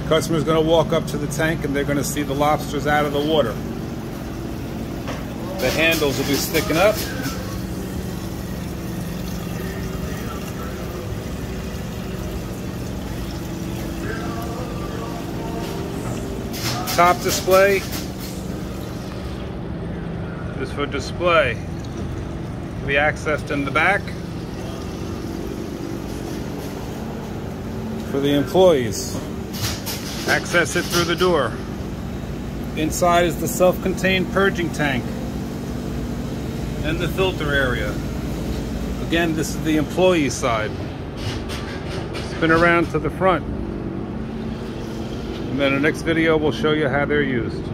Customer's going to walk up to the tank and they're going to see the lobsters out of the water. The handles will be sticking up. Top display is for display. Can be accessed in the back for the employees. Access it through the door. Inside is the self-contained purging tank and the filter area. Again, this is the employee side. Spin around to the front. And then the next video will show you how they're used.